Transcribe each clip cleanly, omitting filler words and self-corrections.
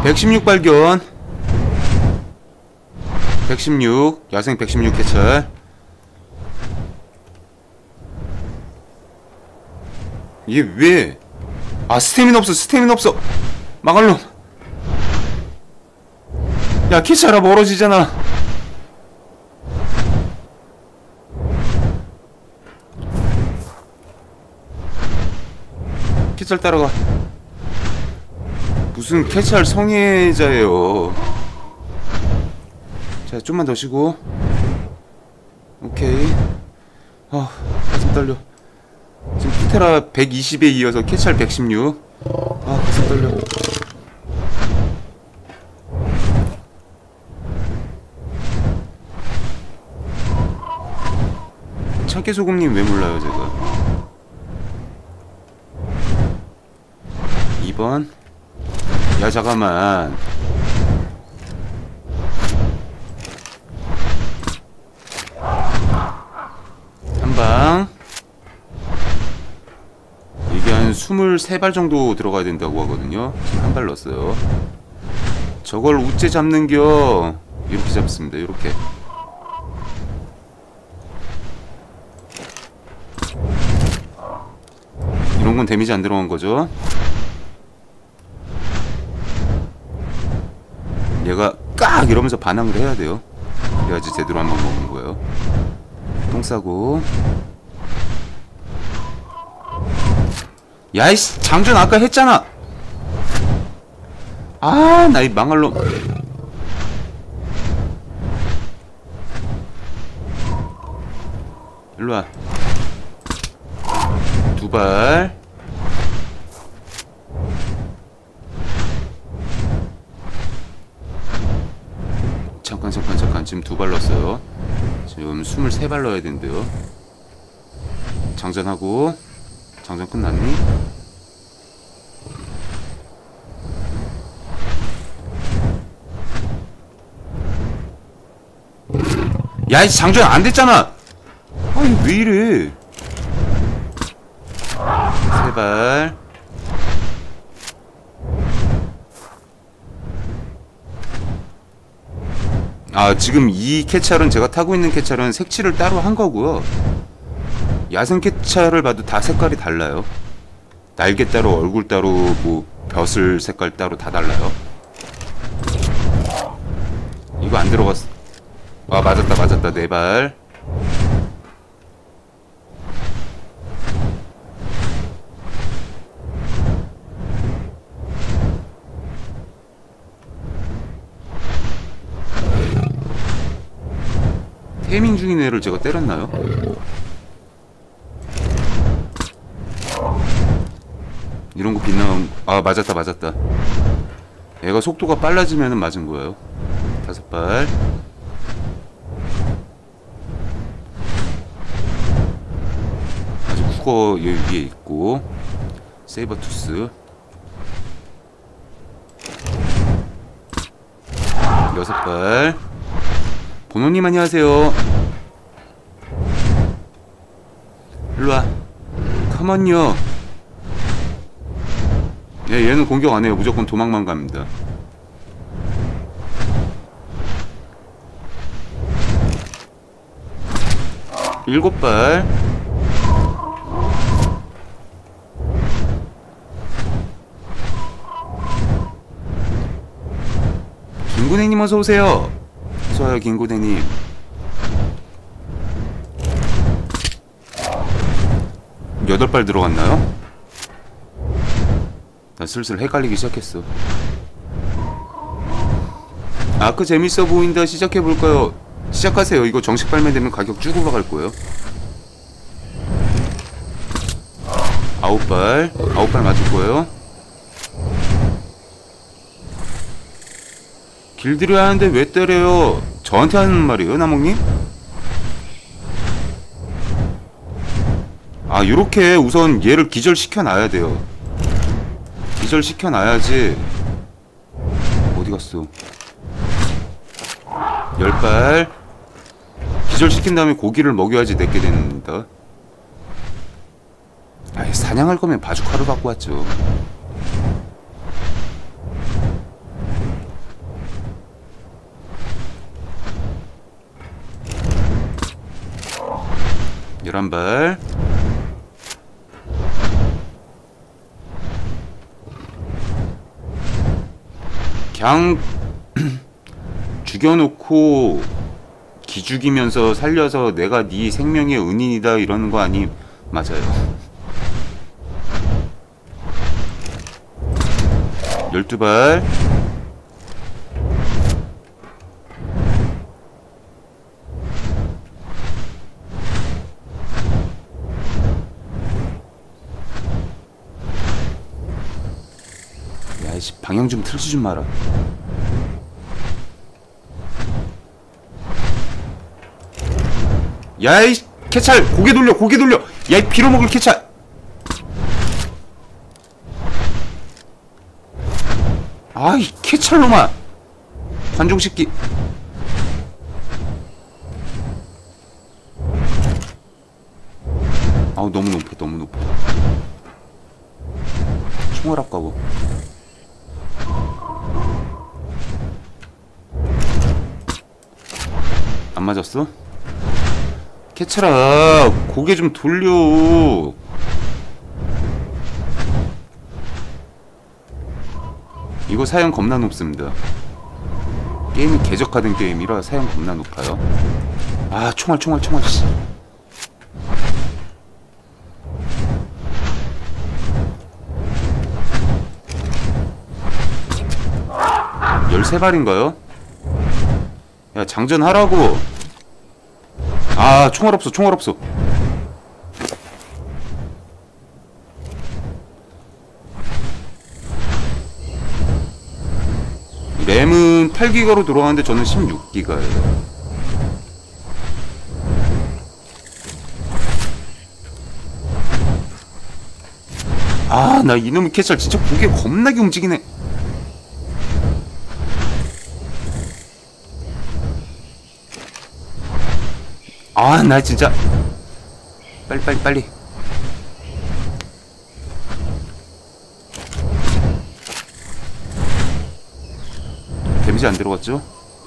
116 발견. 116 야생 116 캐찰. 이게 왜? 아 스태미나 없어 스태미나 없어. 망할놈. 야 캐찰아 멀어지잖아. 캐찰 따라가. 무슨 캐찰 성애자예요. 자 좀만 더 쉬고. 오케이. 가슴 떨려. 지금 피테라 120에 이어서 캐찰 116. 가슴 떨려. 참깨소금님 왜 몰라요 제가. 2번. 야 잠깐만. 한방. 이게 한 23발 정도 들어가야 된다고 하거든요. 지금 한 발 넣었어요. 저걸 우째 잡는겨. 이렇게 잡습니다. 이렇게. 이런 건 데미지 안 들어간 거죠. 얘가 깍 이러면서 반항을 해야 돼요. 그래야지 제대로 한번 먹는 거예요. 똥 싸고. 야이씨 장전 아까 했잖아. 나 이 망할 놈. 일로와. 2발. 잠깐 지금 2발 넣었어요. 지금 23발 넣어야 된대요. 장전하고. 장전 끝났니? 야이 장전 안 됐잖아. 아니 왜 이래. 3발. 지금 이 캐찰은 제가 타고 있는 캐찰은 색칠을 따로 한 거고요. 야생 캐찰을 봐도 다 색깔이 달라요. 날개 따로, 얼굴 따로, 뭐 벼슬 색깔 따로 다 달라요. 이거 안 들어갔어. 맞았다 4발. 테이밍 중인 애를 제가 때렸나요? 이런 거 빗나온. 맞았다. 얘가 속도가 빨라지면은 맞은 거예요. 5발. 아직 국어 여기 위에 있고. 세이버투스 6발. 보노님 안녕하세요. 일로와. 컴온요. 얘는 공격 안해요. 무조건 도망만 갑니다. 일곱 발. 김군행님 어서오세요. 어서와요 김군행님. 여덟 발 들어갔나요? 나 슬슬 헷갈리기 시작했어. 아크 재밌어 보인다. 시작해볼까요? 시작하세요. 이거 정식 발매되면 가격 쭉 올라갈 거예요. 9발 맞을 거예요. 길들여야 하는데 왜 때려요? 저한테 하는 말이에요 나몽님? 요렇게 우선 얘를 기절시켜 놔야 돼요. 기절시켜 놔야지. 어디 갔어? 10발 기절시킨 다음에 고기를 먹여야지 내게 됩니다. 사냥할 거면 바주카를 갖고 왔죠. 11발. 그냥 죽여놓고 기죽이면서 살려서 내가 네 생명의 은인이다 이러는 거 아니. 맞아요. 12발. 야이씨, 방향 좀 틀지 좀 마라. 야이 캐찰, 고개 돌려, 고개 돌려. 야이 빌어먹을 캐찰. 아이 캐찰놈아, 관종새끼. 아우 너무 높아, 너무 높아. 총알 아까워. 안 맞았어? 캐찰아, 고개 좀 돌려. 이거 사양 겁나 높습니다. 게임이 개적화된 게임이라 사양 겁나 높아요. 아, 총알 씨. 열세 발인가요? 야, 장전하라고. 아, 총알 없어, 총알 없어. 램은 8기가로 들어가는데 저는 16기가예요. 아, 나 이놈의 캐찰 진짜 고개 겁나게 움직이네. 아, 나 진짜 빨리. 데미지 안 들어갔죠?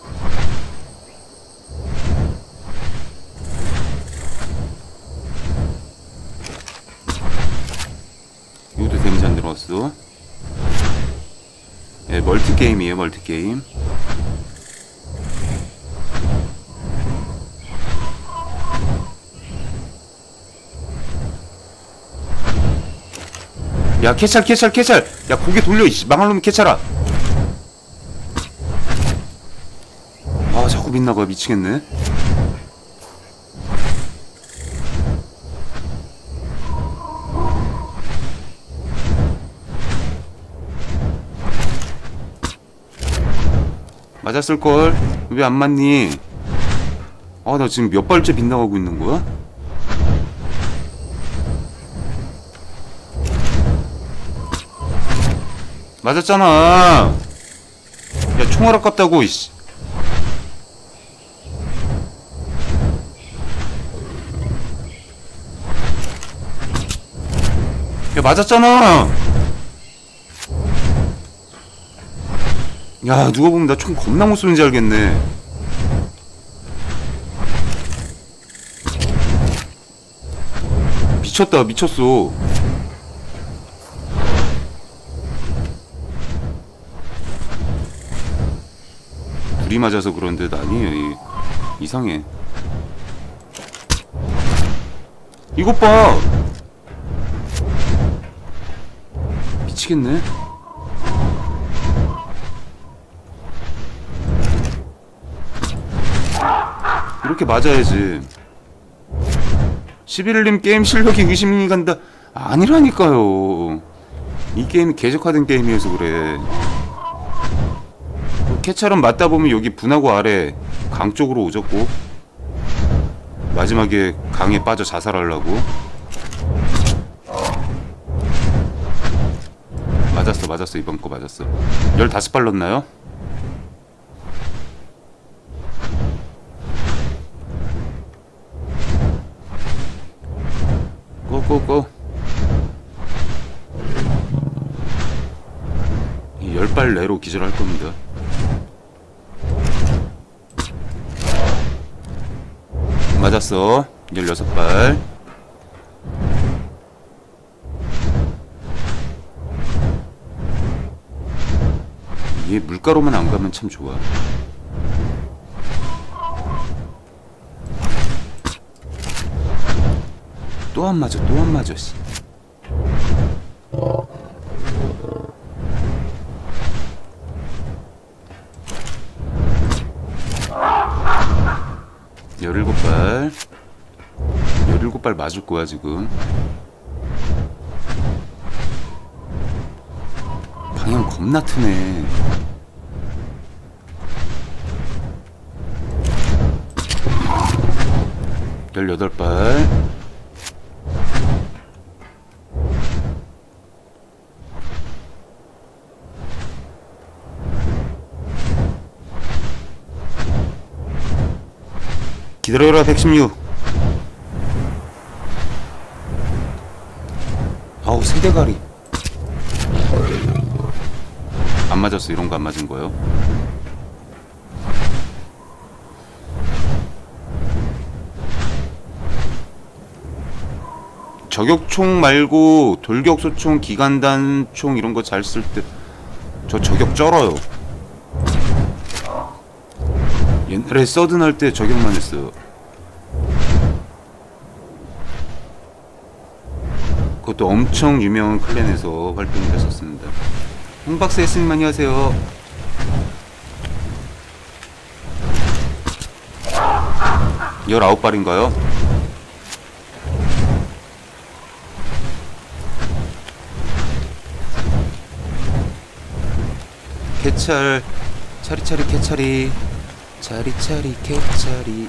이것도 데미지 안 들어갔어. 예, 멀티게임이에요, 멀티게임. 야, 캐찰. 야, 고개 돌려, 이씨. 망할 놈 캐찰아. 아, 자꾸 빛나봐. 미치겠네. 맞았을걸? 왜 안 맞니? 아, 나 지금 몇 발째 빗나가고 있는 거야? 맞았잖아. 야, 총알 아깝다고, 이씨. 야, 맞았잖아. 야, 누가 보면 나 총 겁나 못 쏘는지 알겠네. 미쳤다, 미쳤어. 둘이 맞아서 그런 듯 아니에요. 이상해. 이것 봐. 미치겠네. 이렇게 맞아야지. 11님 게임 실력이 의심이 간다. 아니라니까요. 이 게임이 개적화된 게임이어서 그래. 캐처럼 맞다 보면 여기 분하고 아래 강 쪽으로 오졌고, 마지막에 강에 빠져 자살하려고. 맞았어. 이번 거 맞았어. 15발 넣었나요? 고고고. 이 10발 내로 기절할 겁니다. 맞았어. 16발. 얘 물가로만 안 가면 참 좋아. 또 안 맞아, 또 안 맞아, 씨. 열일곱 발 맞을 거야, 지금. 방향 겁나 트네. 열여덟 발. 기다려라, 116. 아우, 세대가리. 안 맞았어. 이런 거 안 맞은 거요. 저격총 말고 돌격소총, 기관단총 이런 거 잘 쓸 때 저 저격 쩔어요. 옛날에 서든 할 때 저격만 했어요. 그것도 엄청 유명한 클랜에서 활동을 했었습니다. 홍박사 스님 안녕하세요. 열아홉 발인가요? 캐찰 차리차리 캐찰이 차리차리 캐찰이.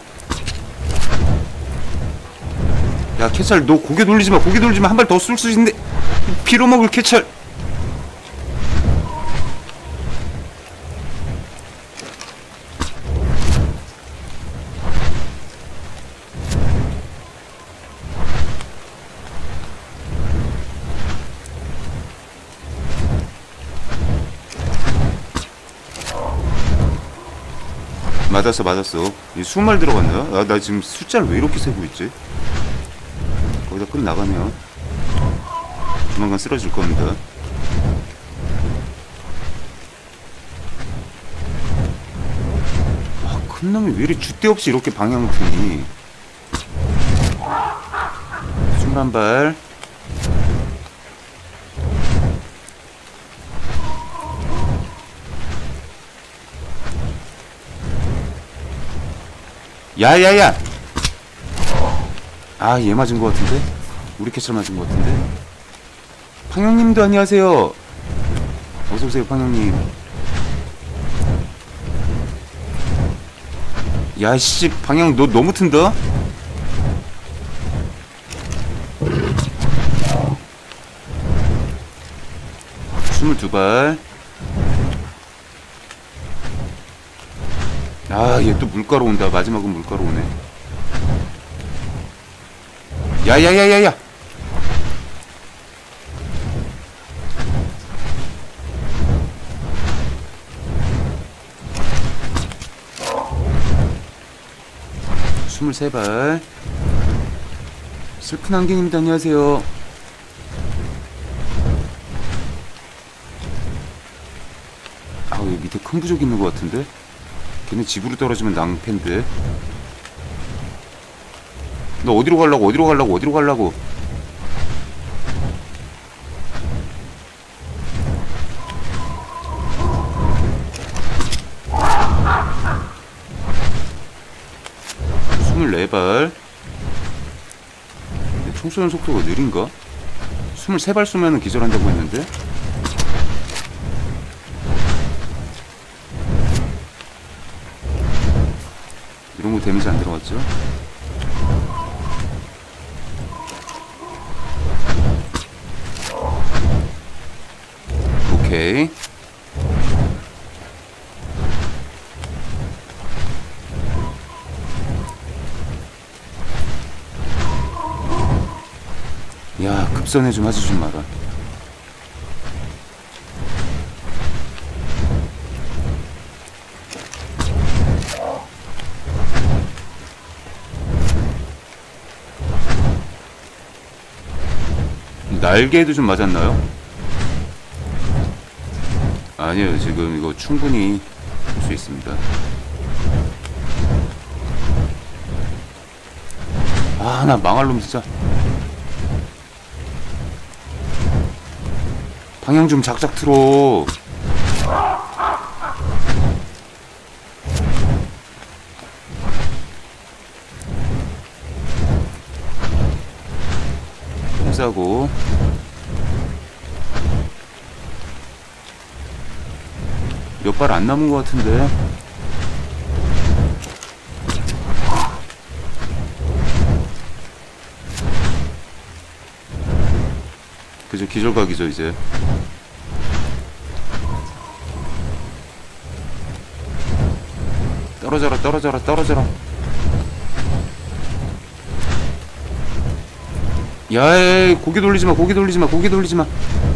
야, 캐찰 너 고개 돌리지마. 고개 돌리지마. 한 발 더 쏠 수 있는데. 피로 먹을 캐찰. 맞았어. 이 20말 들어갔나요? 아, 나 지금 숫자를 왜 이렇게 세고 있지? 거기다 끌 나가네요. 조만간 쓰러질 겁니다. 아, 큰 놈이 왜 이리 줏대 없이 이렇게 방향을 트니? 21발. 야야야! 아, 얘 맞은 것 같은데? 우리 캐찰 맞은 것 같은데? 팡형님도 안녕하세요. 어서오세요, 팡형님. 야씨, 방향 너 너무 튼다? 스물두 발. 아, 얘 또 물가로 온다. 마지막은 물가로 오네. 야야야야야! 스물세 발. 슬픈 안경입니다. 안녕하세요. 아, 여기 밑에 큰 부족 있는 것 같은데? 걔네 집으로 떨어지면 낭패인데. 너 어디로 가려고? 스물네 발. 총 쏘는 속도가 느린가? 23발 쏘면은 기절한다고 했는데? 이런 거 데미지 안 들어갔죠? 오케이. 야, 급선회 좀 하지 좀 마라. 날개에도 좀 맞았나요? 아니에요. 지금 이거 충분히 할 수 있습니다. 아, 나 망할 놈 진짜. 방향 좀 작작 틀어. 똥 싸고. 몇 발 안 남은 것 같은데. 그죠, 기절각이죠 이제. 떨어져라 떨어져라 떨어져라. 야이, 고개 돌리지마 고개 돌리지마 고개 돌리지마.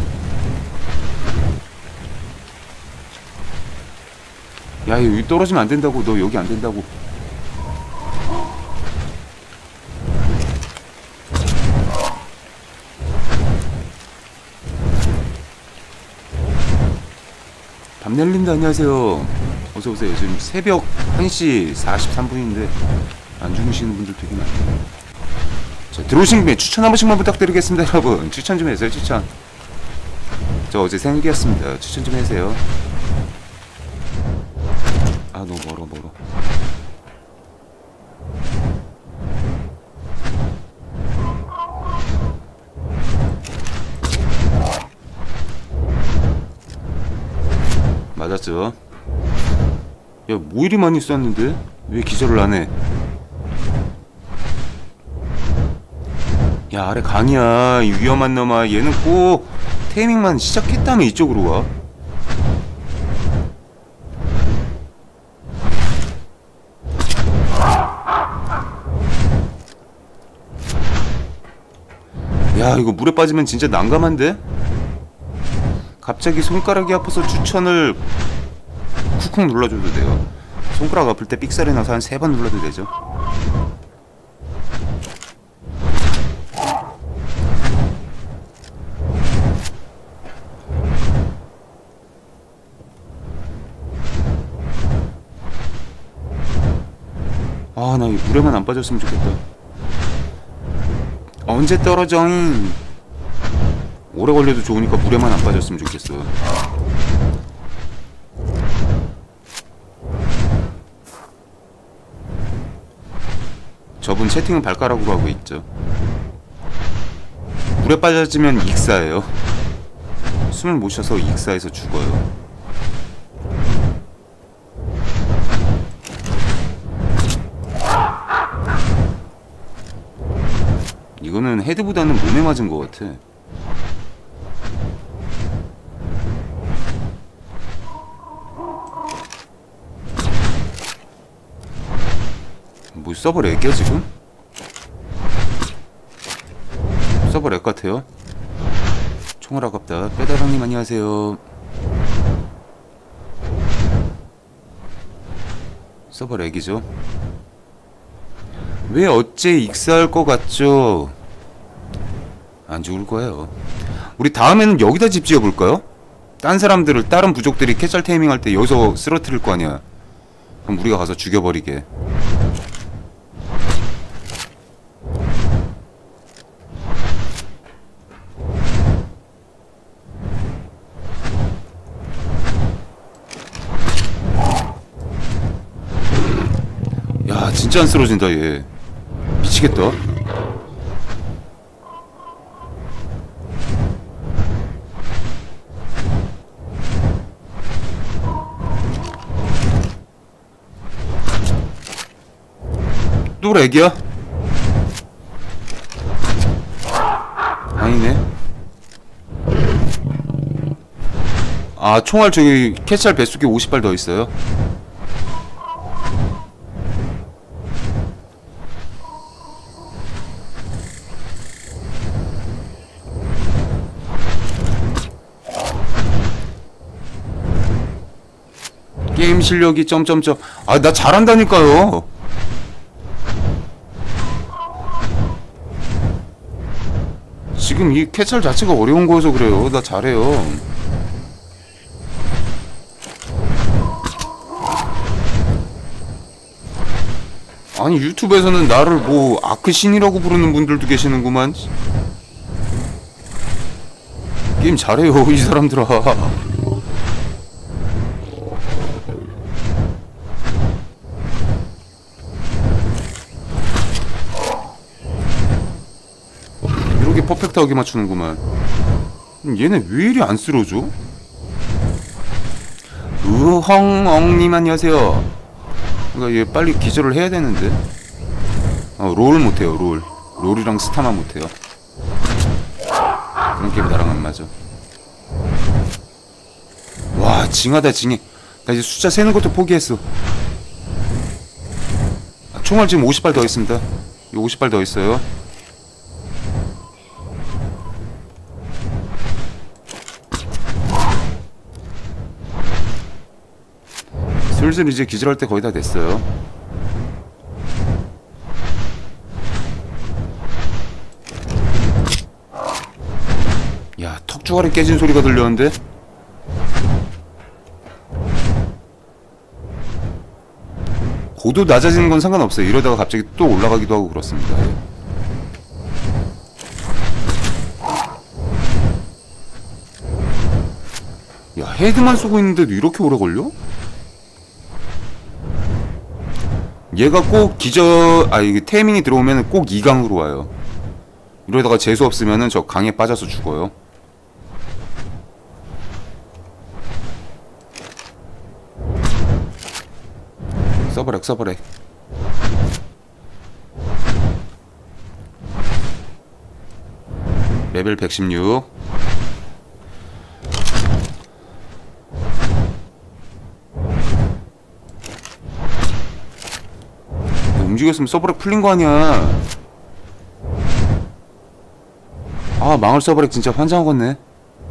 야, 여기 떨어지면 안 된다고. 너 여기 안 된다고. 밤날린다. 안녕하세요. 어서오세요. 지금 새벽 1시 43분인데 안 주무시는 분들 되게 많아요. 자, 들어오신 김에 추천 한 번씩만 부탁드리겠습니다. 여러분 추천 좀 해주세요. 추천. 저 어제 생일이었습니다. 추천 좀 해주세요. 아, 너무 멀어. 맞았죠? 야, 뭐 이리 많이 쐈는데? 왜 기절을 안 해? 야, 아래 강이야. 이 위험한 놈아. 얘는 꼭 테이밍만 시작했다면 이쪽으로 와. 야, 이거 물에 빠지면 진짜 난감한데? 갑자기 손가락이 아파서 추천을 쿡쿡 눌러줘도 돼요. 손가락 아플 때 삑사리 나서 한 3번 눌러도 되죠. 아, 나 이 물에만 안 빠졌으면 좋겠다. 언제 떨어져잉? 오래 걸려도 좋으니까 물에만 안 빠졌으면 좋겠어. 저분 채팅은 발가락으로 하고 있죠. 물에 빠져지면 익사예요. 숨을 못 쉬어서 익사해서 죽어요. 이거는 헤드보다는 몸에 맞은 것 같아. 뭐 서버 렉이야 지금? 서버 렉 같아요. 총알 아깝다. 빼다랑님 안녕하세요. 서버 렉이죠. 왜 어째 익사할 것 같죠? 안 죽을 거예요. 우리 다음에는 여기다 집 지어볼까요? 딴 사람들을, 다른 부족들이 캐찰 테이밍 할 때 여기서 쓰러뜨릴 거 아니야. 그럼 우리가 가서 죽여버리게. 야, 진짜 안 쓰러진다 얘. 미치겠다. 또 렉이야? 아니네. 아, 총알 저기 캐찰 뱃속에 50발 더 있어요. 게임 실력이 점점점. 아, 나 잘한다니까요. 지금 이 캐찰 자체가 어려운 거여서 그래요. 나 잘해요. 아니 유튜브에서는 나를 뭐 아크신이라고 부르는 분들도 계시는구만. 게임 잘해요 이 사람들아. 이렇게 퍼펙트하게 맞추는구만. 얘네 왜 이리 안 쓰러져? 으헝엉님 안녕하세요. 그러니까 얘 빨리 기절을 해야 되는데. 롤 못해요. 롤이랑 스타만 못해요. 그런 게임이 나랑 안 맞아. 와 징하다 징해. 나 이제 숫자 세는 것도 포기했어. 총알 지금 50발 더 있습니다. 50발 더 있어요. 슬슬 이제 기절할 때 거의 다 됐어요. 야 턱주가리 깨진 소리가 들렸는데? 고도 낮아지는 건 상관없어요. 이러다가 갑자기 또 올라가기도 하고 그렇습니다. 야 헤드만 쏘고 있는데도 이렇게 오래 걸려? 얘가 꼭 이게 테이밍이 들어오면 꼭 2강으로 와요. 이러다가 재수 없으면은 저 강에 빠져서 죽어요. 써버려. 레벨 116. 움직였으면 서브렉 풀린 거 아니야. 아 망할 서브렉 진짜 환장하겠네.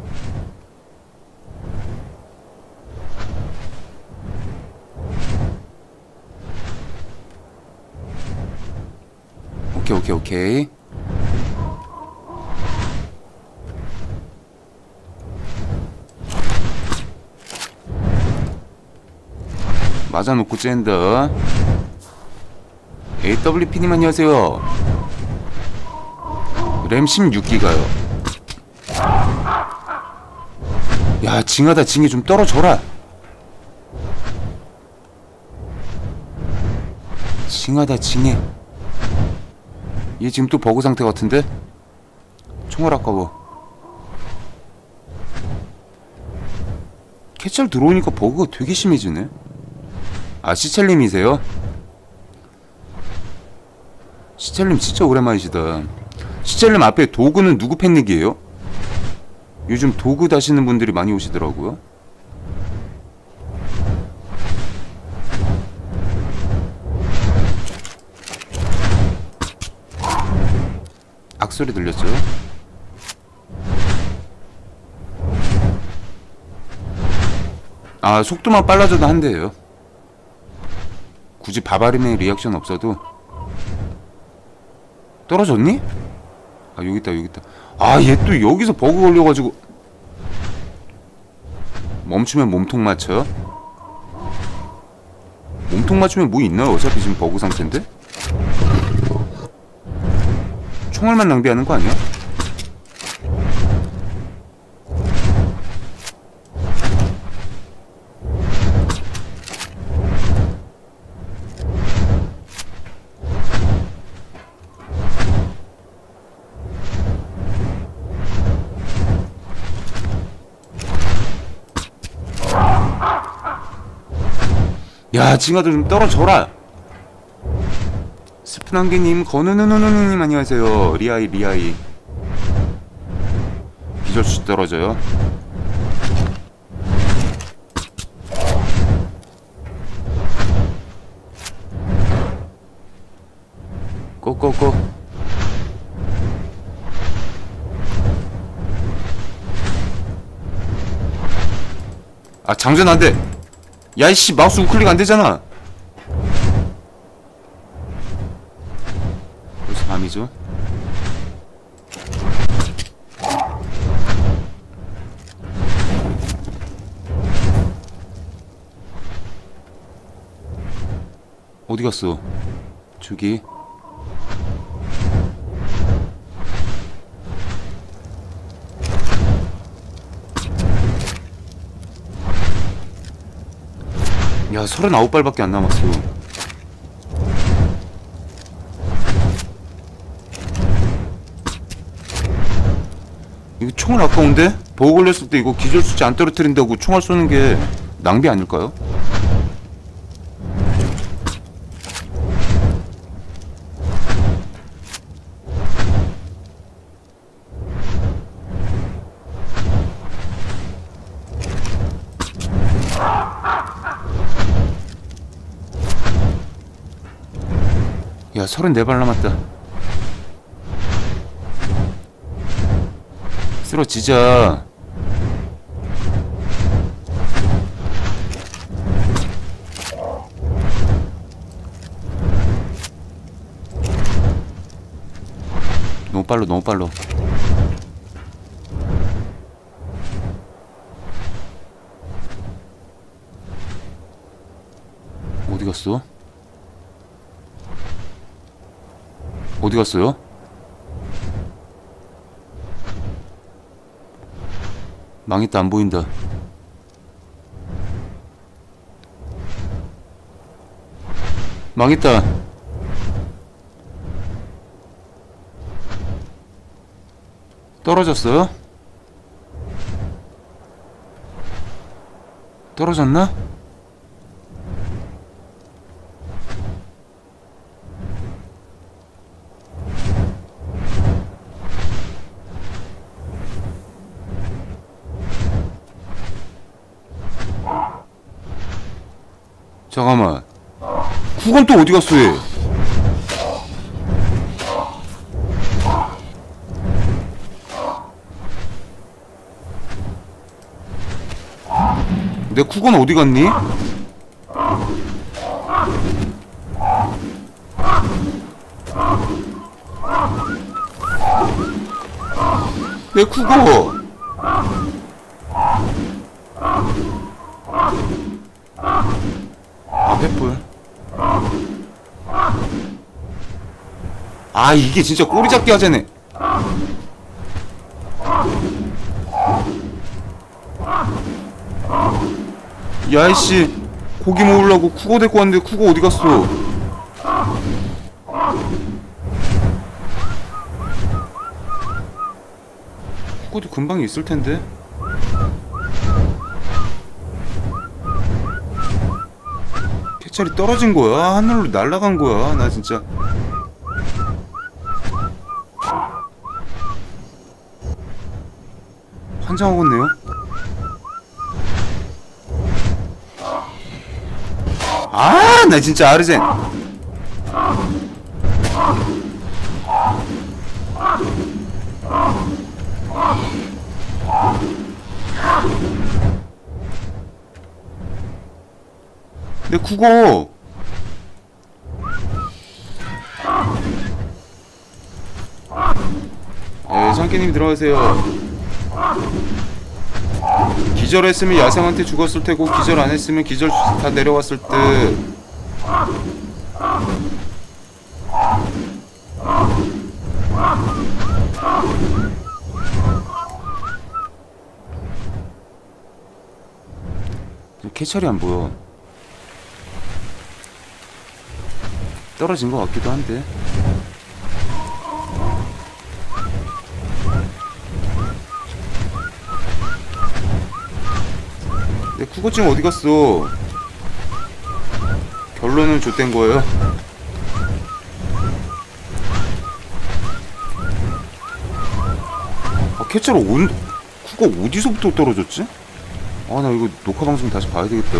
오케이. 맞아놓고 쨘다. AWP님 안녕하세요. 램 16기가요. 야 징하다 징해. 좀 떨어져라. 징하다 징해. 얘 지금 또 버그 상태 같은데? 총알 아까워. 캐찰 들어오니까 버그가 되게 심해지네. 아 시첼님이세요? 시첼님 진짜 오랜만이시다. 시첼님 앞에 도구는 누구 팬닉이에요? 요즘 도구 다시는 분들이 많이 오시더라고요. 악소리 들렸죠? 아 속도만 빨라져도 한대요. 굳이 바바리네 리액션 없어도. 떨어졌니? 아 여기있다. 아 얘 또 여기서 버그 걸려가지고. 멈추면 몸통 맞춰? 몸통 맞추면 뭐 있나요? 어차피 지금 버그 상태인데? 총알만 낭비하는 거 아니야? 야 징아도 좀 떨어져라. 스프난개님 건우누누누님 안녕하세요. 리아이 기절수 떨어져요. 꼬꼬꼬. 아 장전 안돼. 야이씨 마우스 우클릭 안되잖아. 벌써 밤이죠. 어디갔어 저기. 야, 39발밖에 안 남았어. 이거 총을 아까운데? 보고 걸렸을 때 이거 기절수치 안 떨어뜨린다고 총알 쏘는 게 낭비 아닐까요? 야, 34발 남았다. 쓰러지자. 너무 빨라, 너무 빨라. 어디 갔어? 어디 갔어요? 망했다, 안 보인다. 망했다. 떨어졌어요? 떨어졌나? 잠깐만. 국은 또 어디 갔어, 얘? 내 국은 어디 갔니? 내 국어. 아, 횃불. 아, 이게 진짜 꼬리 잡기 하자네. 야이씨, 고기 먹으려고 쿠거 데리고 왔는데 쿠거 어디 갔어? 쿠거도 금방 있을 텐데. 캐찰이 떨어진 거야? 하늘로 날아간 거야? 나 진짜. 환장하겠네요. 아, 나 진짜 아르젠. 내 국어. 예, 장깨님 들어가세요. 기절했으면 야생한테 죽었을 테고 기절 안 했으면 기절 다 내려왔을 듯. 캐찰이 안 보여. 떨어진 것 같기도 한데. 내 국어증 어디 갔어? 결론은 좆된 거예요. 아, 캐찰 국어 어디서부터 떨어졌지? 아, 나 이거 녹화 방송 다시 봐야 되겠다.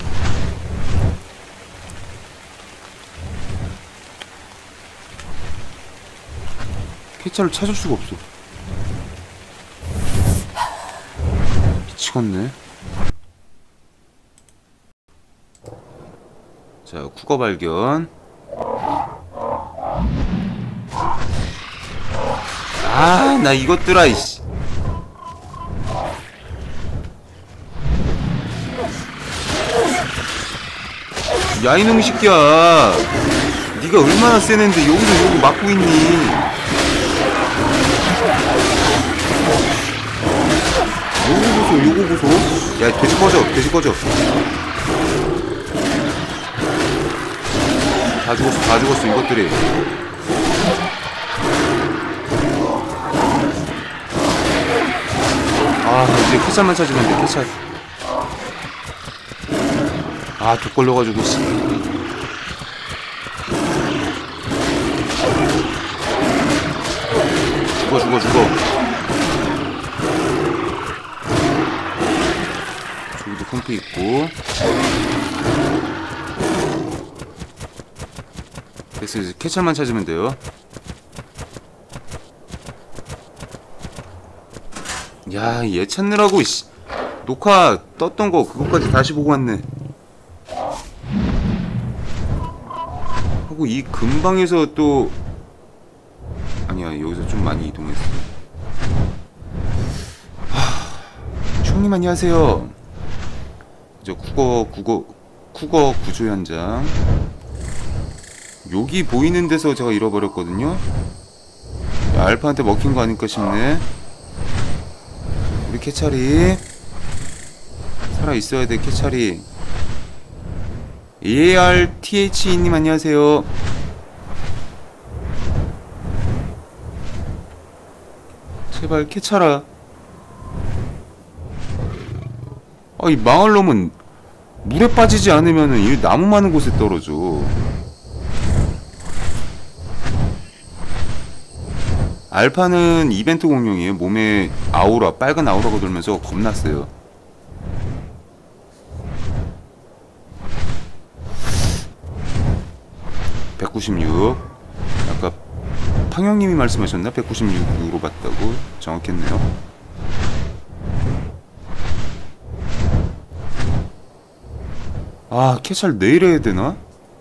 캐찰을 찾을 수가 없어. 미치겠네. 자, 국어 발견. 아, 나 이것들아, 이씨. 야, 이놈의 새끼야. 네가 얼마나 세는데 여기서 여기 막고 있니? 요거 보소. 야, 돼지 꺼져. 다 죽었어, 이것들이. 아, 이제 캐찰만 찾으면 돼, 캐찰. 아, 독 걸려가지고, 씨. 죽어. 저기도 컴피 있고. 됐어, 이제 캐찰만 찾으면 돼요. 야, 얘 찾느라고, 씨. 녹화 떴던 거 그것까지 다시 보고 왔네. 하고 이 근방에서 또 아니야, 여기서 좀 많이 이동했어. 총님 안녕하세요. 저 쿠거 구조 현장. 여기 보이는 데서 제가 잃어버렸거든요. 야, 알파한테 먹힌 거 아닐까 싶네. 우리 캐찰이 살아 있어야 돼. 캐찰이. ARTH님 안녕하세요. 제발 캐찰아. 이 망할 놈은 물에 빠지지 않으면은 이 나무 많은 곳에 떨어져. 알파는 이벤트 공룡이에요. 몸에 아우라, 빨간 아우라가 돌면서 겁나 세요. (196) 아까 팡형님이 말씀하셨나? 196으로 봤다고? 정확했네요. 아, 캐찰 내일 해야 되나?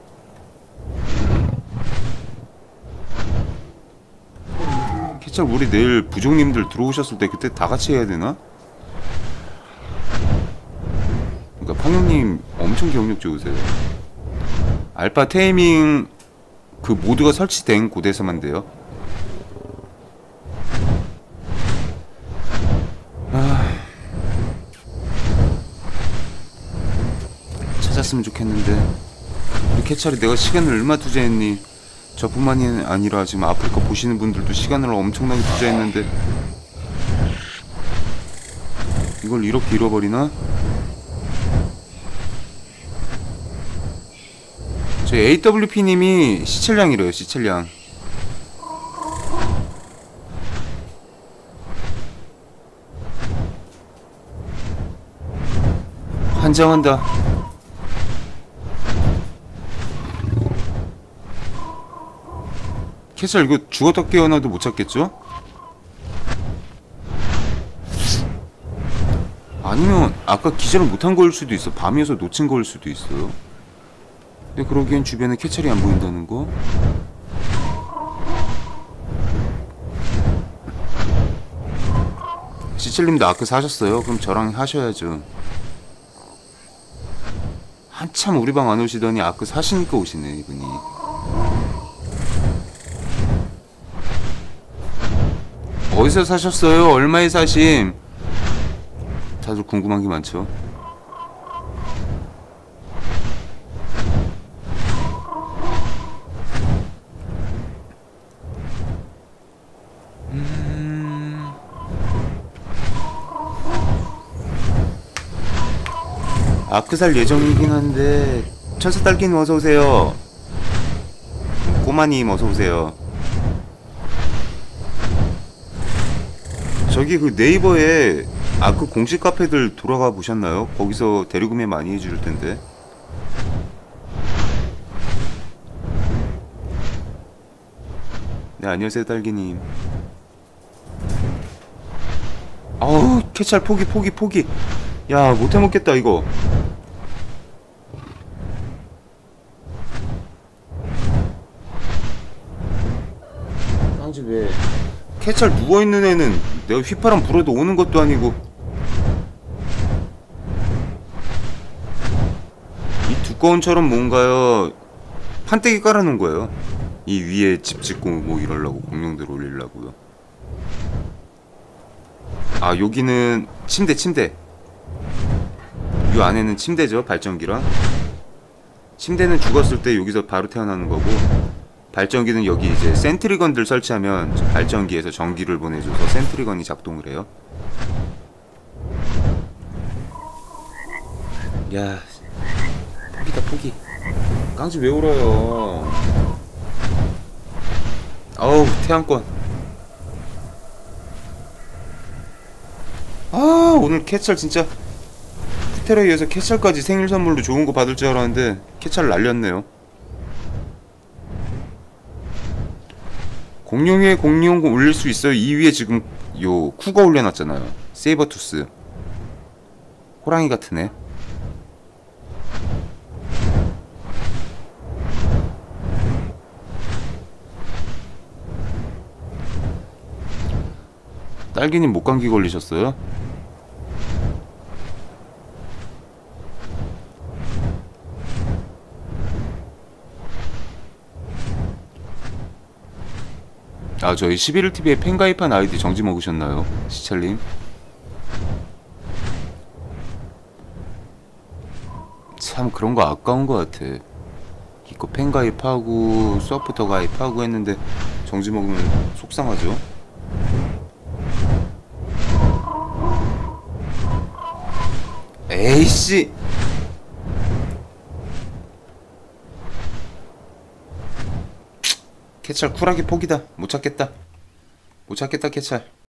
캐찰 우리 내일 부족님들 들어오셨을 때 그때 다 같이 해야 되나? 그러니까 팡형님 엄청 기억력 좋으세요. 알파 테이밍 그 모드가 설치된 곳에서만 돼요. 찾았으면 좋겠는데. 우리 캐찰이 내가 시간을 얼마 투자했니? 저뿐만이 아니라 지금 아프리카 보시는 분들도 시간을 엄청나게 투자했는데 이걸 이렇게 잃어버리나? 저 AWP님이 시첼량이래요. 시첼량. 환장한다. 캐찰 이거 죽었다 깨어나도 못 찾겠죠? 아니면 아까 기절을 못한 거일 수도 있어. 밤이어서 놓친 거일 수도 있어요. 근데 그러기엔 주변에 캐찰이 안 보인다는 거? 시첼님도 아크 사셨어요? 그럼 저랑 하셔야죠. 한참 우리 방 안 오시더니 아크 사시니까 오시네 이분이. 어디서 사셨어요? 얼마에 사심? 다들 궁금한 게 많죠. 아크 살 예정이긴 한데 천사 딸기님 어서오세요. 꼬마님 어서오세요. 저기 그 네이버에 아크 공식 카페들 돌아가 보셨나요? 거기서 대리구매 많이 해줄 텐데. 네, 안녕하세요 딸기님. 아우, 캐찰 포기. 야, 못해먹겠다 이거. 쌍지 왜 캐찰 누워있는 애는 내가 휘파람 불어도 오는 것도 아니고. 이 두꺼운 철은 뭔가요? 판때기 깔아놓은 거예요. 이 위에 집 짓고 뭐 이러려고, 공룡들 올리려고요. 아, 여기는 침대. 요 안에는 침대죠, 발전기랑. 침대는 죽었을 때 여기서 바로 태어나는 거고, 발전기는 여기 이제 센트리건들 설치하면 발전기에서 전기를 보내줘서 센트리건이 작동을 해요. 야, 포기다 포기. 깡지 왜 울어요? 어우, 태양권. 아, 오늘 캐찰 진짜 테라이에서 캐찰까지 생일 선물로 좋은 거 받을 줄 알았는데 캐찰 날렸네요. 공룡 위에 공룡 올릴 수 있어요. 이 위에 지금 요 쿠가 올려놨잖아요. 세이버투스. 호랑이 같은 애. 딸기님 목감기 걸리셨어요? 아, 저희 11TV에 팬가입한 아이디 정지 먹으셨나요? 시찰님? 참 그런 거 아까운 거 같아. 이거 팬가입하고 서포터 가입하고 했는데 정지 먹으면 속상하죠? 에이씨! 캐찰 쿨하게 포기다. 못 찾겠다. 못 찾겠다 캐찰.